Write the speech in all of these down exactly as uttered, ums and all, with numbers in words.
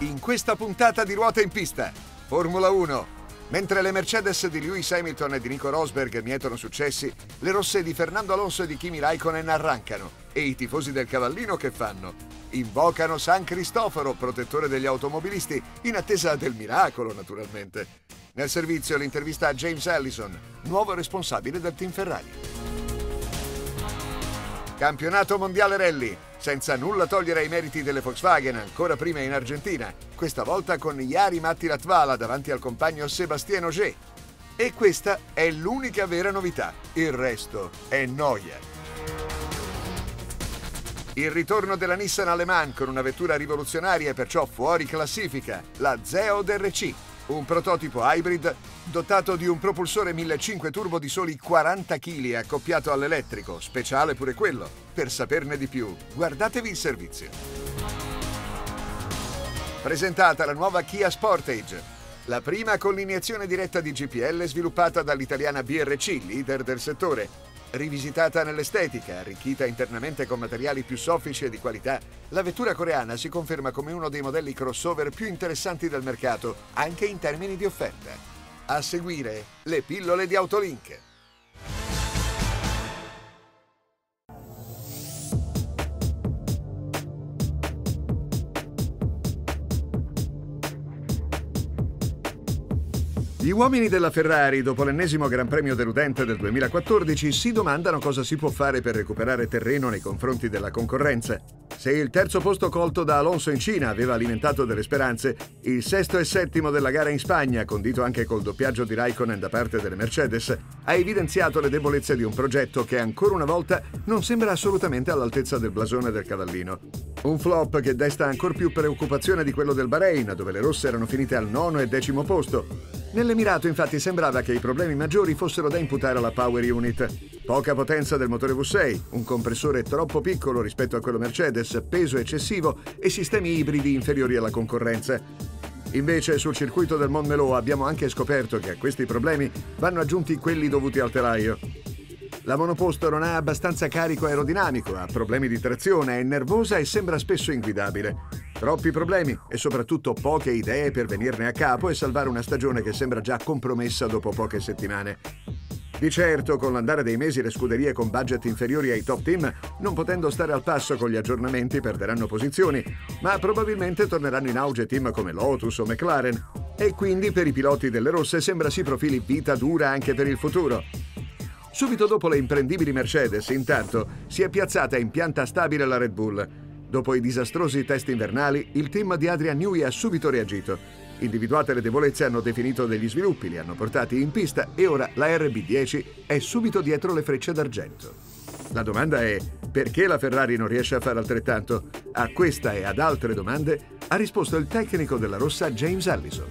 In questa puntata di Ruota in Pista, Formula uno. Mentre le Mercedes di Lewis Hamilton e di Nico Rosberg mietono successi, le rosse di Fernando Alonso e di Kimi Raikkonen arrancano. E i tifosi del Cavallino che fanno? Invocano San Cristoforo, protettore degli automobilisti, in attesa del miracolo, naturalmente. Nel servizio l'intervista a James Allison, nuovo responsabile del team Ferrari. Campionato mondiale rally, senza nulla togliere ai meriti delle Volkswagen, ancora prima in Argentina, questa volta con Jari Matti Latvala davanti al compagno Sébastien Ogier. E questa è l'unica vera novità, il resto è noia. Il ritorno della Nissan alle Mans con una vettura rivoluzionaria e perciò fuori classifica, la Zeod R C, un prototipo hybrid dotato di un propulsore millecinquecento turbo di soli quaranta chili accoppiato all'elettrico, speciale pure quello. Per saperne di più, guardatevi il servizio. Presentata la nuova Kia Sportage, la prima con l'iniezione diretta di G P L sviluppata dall'italiana B R C, leader del settore. Rivisitata nell'estetica, arricchita internamente con materiali più soffici e di qualità, la vettura coreana si conferma come uno dei modelli crossover più interessanti del mercato, anche in termini di offerta. A seguire, le pillole di Autolink. Gli uomini della Ferrari, dopo l'ennesimo Gran Premio deludente del duemilaquattordici, si domandano cosa si può fare per recuperare terreno nei confronti della concorrenza. Se il terzo posto colto da Alonso in Cina aveva alimentato delle speranze, il sesto e settimo della gara in Spagna, condito anche col doppiaggio di Raikkonen da parte delle Mercedes, ha evidenziato le debolezze di un progetto che ancora una volta non sembra assolutamente all'altezza del blasone del Cavallino. Un flop che desta ancor più preoccupazione di quello del Bahrain, dove le rosse erano finite al nono e decimo posto. Nell'Emirato infatti sembrava che i problemi maggiori fossero da imputare alla Power Unit. Poca potenza del motore V sei, un compressore troppo piccolo rispetto a quello Mercedes, peso eccessivo e sistemi ibridi inferiori alla concorrenza. Invece sul circuito del Montmelò abbiamo anche scoperto che a questi problemi vanno aggiunti quelli dovuti al telaio. La monoposto non ha abbastanza carico aerodinamico, ha problemi di trazione, è nervosa e sembra spesso inguidabile. Troppi problemi e soprattutto poche idee per venirne a capo e salvare una stagione che sembra già compromessa dopo poche settimane. Di certo, con l'andare dei mesi le scuderie con budget inferiori ai top team, non potendo stare al passo con gli aggiornamenti, perderanno posizioni, ma probabilmente torneranno in auge team come Lotus o McLaren. E quindi per i piloti delle rosse sembra si profili vita dura anche per il futuro. Subito dopo le imprendibili Mercedes, intanto, si è piazzata in pianta stabile la Red Bull. Dopo i disastrosi test invernali, il team di Adrian Newey ha subito reagito. Individuate le debolezze, hanno definito degli sviluppi, li hanno portati in pista e ora la R B dieci è subito dietro le frecce d'argento. La domanda è: perché la Ferrari non riesce a fare altrettanto? A questa e ad altre domande ha risposto il tecnico della rossa James Allison.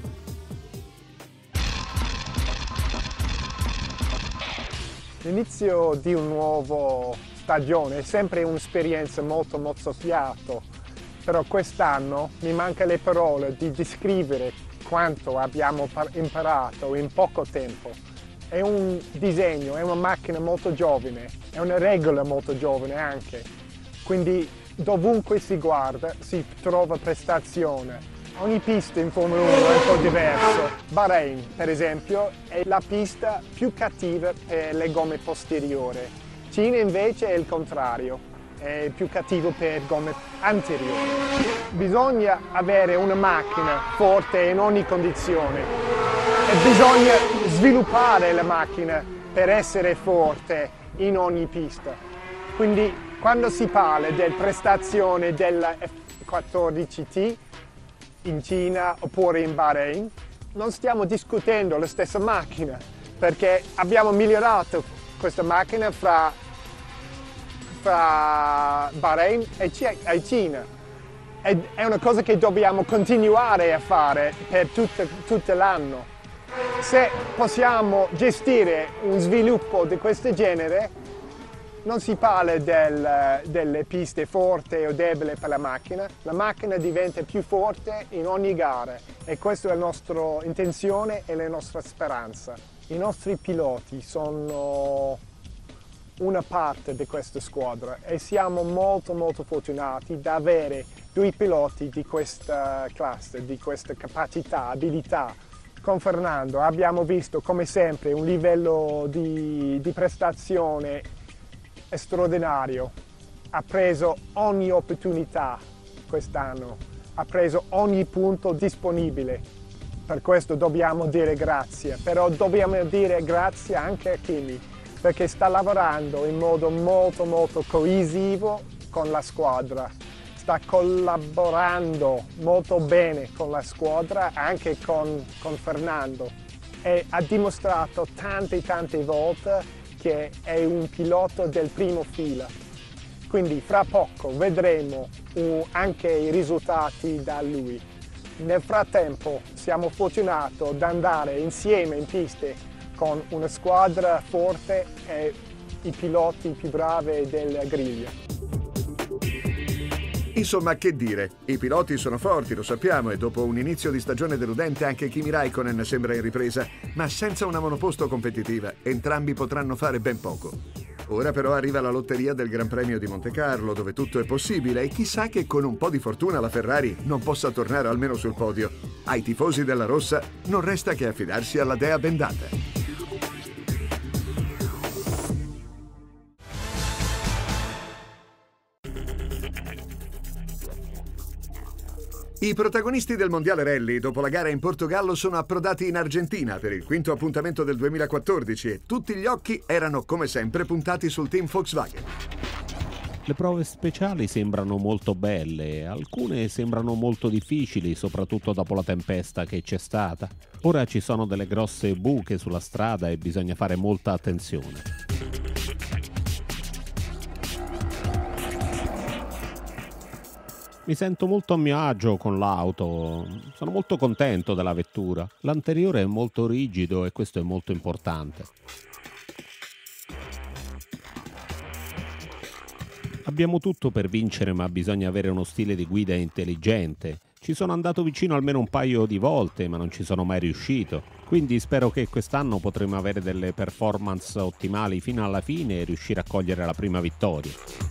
L'inizio di un nuovo stagione è sempre un'esperienza molto mozzafiato, però quest'anno mi mancano le parole di descrivere quanto abbiamo imparato in poco tempo. È un disegno, è una macchina molto giovane, è una regola molto giovane anche, quindi dovunque si guarda si trova prestazione. Ogni pista in Formula uno è un po' diverso. Bahrain, per esempio, è la pista più cattiva per le gomme posteriori. Cina invece è il contrario, è più cattivo per gomme anteriori. Bisogna avere una macchina forte in ogni condizione e bisogna sviluppare la macchina per essere forte in ogni pista. Quindi quando si parla della prestazione della F quattordici T in Cina oppure in Bahrain, non stiamo discutendo la stessa macchina, perché abbiamo migliorato questa macchina fra, fra Bahrain e Cina. È una cosa che dobbiamo continuare a fare per tutto, tutto l'anno. Se possiamo gestire un sviluppo di questo genere, non si parla del, delle piste forti o deboli per la macchina, la macchina diventa più forte in ogni gara e questa è la nostra intenzione e la nostra speranza. I nostri piloti sono una parte di questa squadra e siamo molto molto fortunati da avere due piloti di questa classe, di questa capacità, abilità. Con Fernando abbiamo visto come sempre un livello di, di prestazione straordinario, ha preso ogni opportunità quest'anno, ha preso ogni punto disponibile, per questo dobbiamo dire grazie, però dobbiamo dire grazie anche a Kimi, perché sta lavorando in modo molto molto coesivo con la squadra, sta collaborando molto bene con la squadra, anche con, con Fernando, e ha dimostrato tante tante volte che è un pilota del primo fila. Quindi fra poco vedremo uh, anche i risultati da lui. Nel frattempo siamo fortunati ad andare insieme in piste con una squadra forte e i piloti più bravi del griglia. Insomma, che dire, i piloti sono forti, lo sappiamo, e dopo un inizio di stagione deludente anche Kimi Räikkönen sembra in ripresa, ma senza una monoposto competitiva entrambi potranno fare ben poco. Ora però arriva la lotteria del Gran Premio di Montecarlo, dove tutto è possibile, e chissà che con un po' di fortuna la Ferrari non possa tornare almeno sul podio. Ai tifosi della rossa non resta che affidarsi alla dea bendata. I protagonisti del Mondiale Rally dopo la gara in Portogallo sono approdati in Argentina per il quinto appuntamento del duemilaquattordici e tutti gli occhi erano come sempre puntati sul team Volkswagen. Le prove speciali sembrano molto belle, alcune sembrano molto difficili, soprattutto dopo la tempesta che c'è stata. Ora ci sono delle grosse buche sulla strada e bisogna fare molta attenzione. Mi sento molto a mio agio con l'auto, sono molto contento della vettura. L'anteriore è molto rigido e questo è molto importante. Abbiamo tutto per vincere, ma bisogna avere uno stile di guida intelligente. Ci sono andato vicino almeno un paio di volte, ma non ci sono mai riuscito. Quindi spero che quest'anno potremo avere delle performance ottimali fino alla fine e riuscire a cogliere la prima vittoria.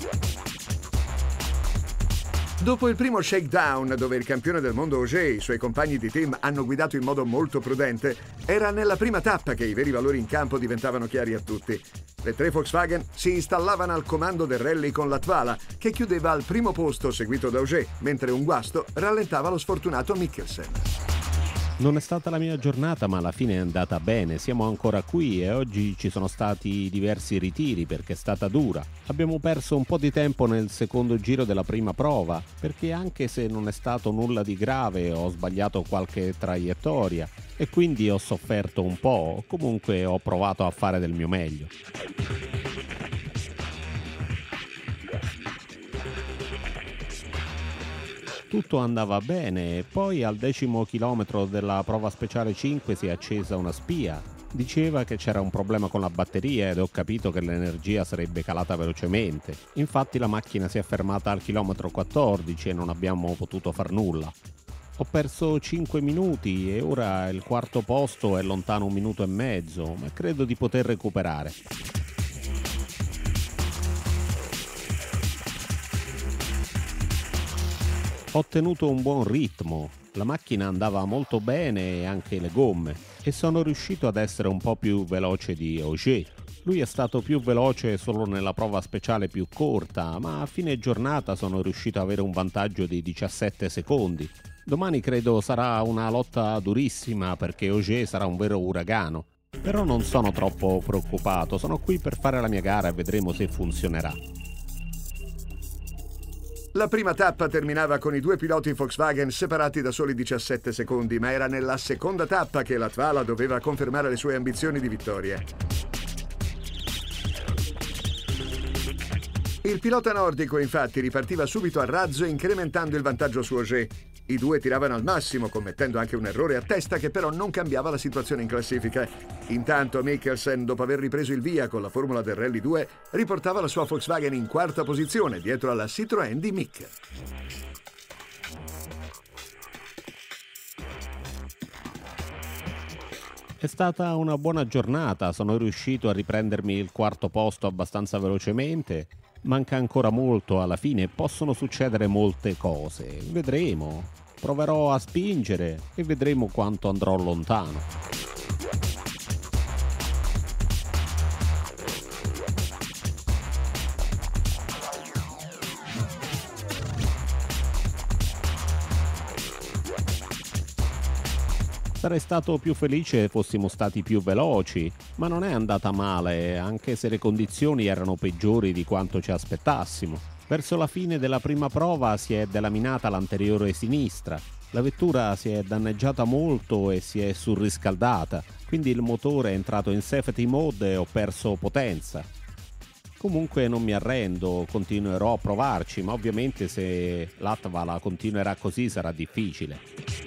Dopo il primo shakedown, dove il campione del mondo Ogier e i suoi compagni di team hanno guidato in modo molto prudente, era nella prima tappa che i veri valori in campo diventavano chiari a tutti. Le tre Volkswagen si installavano al comando del rally con Latvala, che chiudeva al primo posto seguito da Ogier, mentre un guasto rallentava lo sfortunato Mikkelsen. Non è stata la mia giornata, ma alla fine è andata bene, siamo ancora qui e oggi ci sono stati diversi ritiri perché è stata dura. Abbiamo perso un po' di tempo nel secondo giro della prima prova, perché anche se non è stato nulla di grave ho sbagliato qualche traiettoria e quindi ho sofferto un po', comunque ho provato a fare del mio meglio. Tutto andava bene e poi al decimo chilometro della prova speciale cinque si è accesa una spia. Diceva che c'era un problema con la batteria ed ho capito che l'energia sarebbe calata velocemente. Infatti la macchina si è fermata al chilometro quattordici e non abbiamo potuto far nulla. Ho perso cinque minuti e ora il quarto posto è lontano un minuto e mezzo, ma credo di poter recuperare. Ho tenuto un buon ritmo, la macchina andava molto bene e anche le gomme e sono riuscito ad essere un po' più veloce di Ogier. Lui è stato più veloce solo nella prova speciale più corta, ma a fine giornata sono riuscito ad avere un vantaggio di diciassette secondi. Domani credo sarà una lotta durissima perché Ogier sarà un vero uragano, però non sono troppo preoccupato, sono qui per fare la mia gara e vedremo se funzionerà. La prima tappa terminava con i due piloti Volkswagen separati da soli diciassette secondi, ma era nella seconda tappa che Latvala doveva confermare le sue ambizioni di vittoria. Il pilota nordico infatti ripartiva subito a razzo incrementando il vantaggio su Ogier. I due tiravano al massimo, commettendo anche un errore a testa che però non cambiava la situazione in classifica. Intanto Mikkelsen, dopo aver ripreso il via con la formula del Rally due, riportava la sua Volkswagen in quarta posizione, dietro alla Citroën di Mick. È stata una buona giornata, sono riuscito a riprendermi il quarto posto abbastanza velocemente. Manca ancora molto alla fine, possono succedere molte cose. Vedremo. Proverò a spingere e vedremo quanto andrò lontano. Sarei stato più felice se fossimo stati più veloci, ma non è andata male, anche se le condizioni erano peggiori di quanto ci aspettassimo. Verso la fine della prima prova si è delaminata l'anteriore sinistra, la vettura si è danneggiata molto e si è surriscaldata, quindi il motore è entrato in safety mode e ho perso potenza. Comunque non mi arrendo, continuerò a provarci, ma ovviamente se Latvala continuerà così sarà difficile.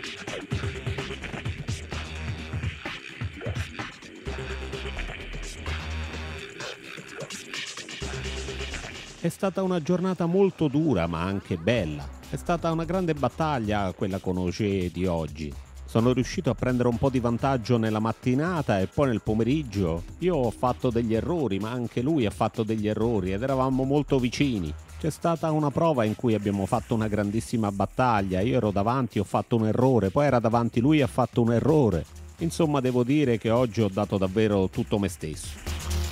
È stata una giornata molto dura ma anche bella. È stata una grande battaglia quella con Ogier di oggi. Sono riuscito a prendere un po' di vantaggio nella mattinata e poi nel pomeriggio io ho fatto degli errori, ma anche lui ha fatto degli errori ed eravamo molto vicini. C'è stata una prova in cui abbiamo fatto una grandissima battaglia, io ero davanti, ho fatto un errore, poi era davanti lui e ha fatto un errore. Insomma, devo dire che oggi ho dato davvero tutto me stesso.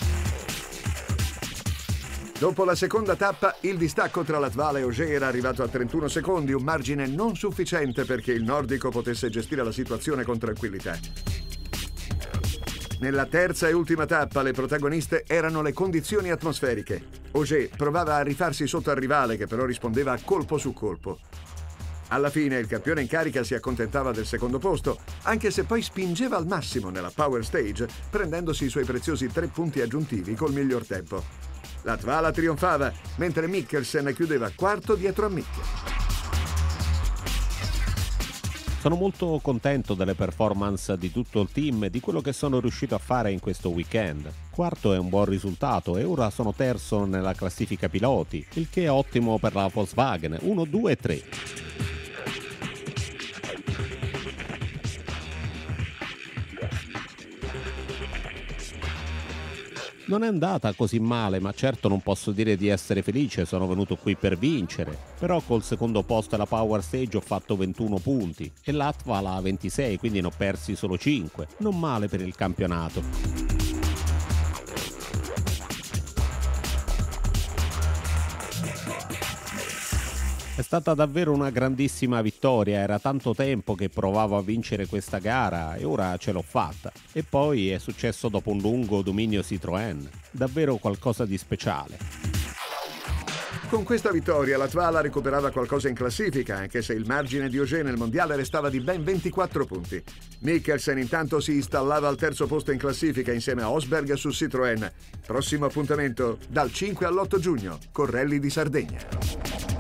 Dopo la seconda tappa, il distacco tra Latvala e Ogier era arrivato a trentuno secondi, un margine non sufficiente perché il nordico potesse gestire la situazione con tranquillità. Nella terza e ultima tappa, le protagoniste erano le condizioni atmosferiche. Ogier provava a rifarsi sotto al rivale, che però rispondeva colpo su colpo. Alla fine il campione in carica si accontentava del secondo posto, anche se poi spingeva al massimo nella Power Stage, prendendosi i suoi preziosi tre punti aggiuntivi col miglior tempo. Latvala trionfava, mentre Mikkelsen chiudeva quarto dietro a Mick. Sono molto contento delle performance di tutto il team e di quello che sono riuscito a fare in questo weekend. Quarto è un buon risultato e ora sono terzo nella classifica piloti, il che è ottimo per la Volkswagen, uno, due e tre. Non è andata così male, ma certo non posso dire di essere felice, sono venuto qui per vincere. Però col secondo posto alla Power Stage ho fatto ventuno punti e Latvala ha ventisei, quindi ne ho persi solo cinque. Non male per il campionato. È stata davvero una grandissima vittoria, era tanto tempo che provavo a vincere questa gara e ora ce l'ho fatta. E poi è successo dopo un lungo dominio Citroën, davvero qualcosa di speciale. Con questa vittoria Latvala recuperava qualcosa in classifica, anche se il margine di Ogier nel mondiale restava di ben ventiquattro punti. Mikkelsen intanto si installava al terzo posto in classifica insieme a Osberg su Citroën. Prossimo appuntamento dal cinque all'otto giugno con Rally di Sardegna.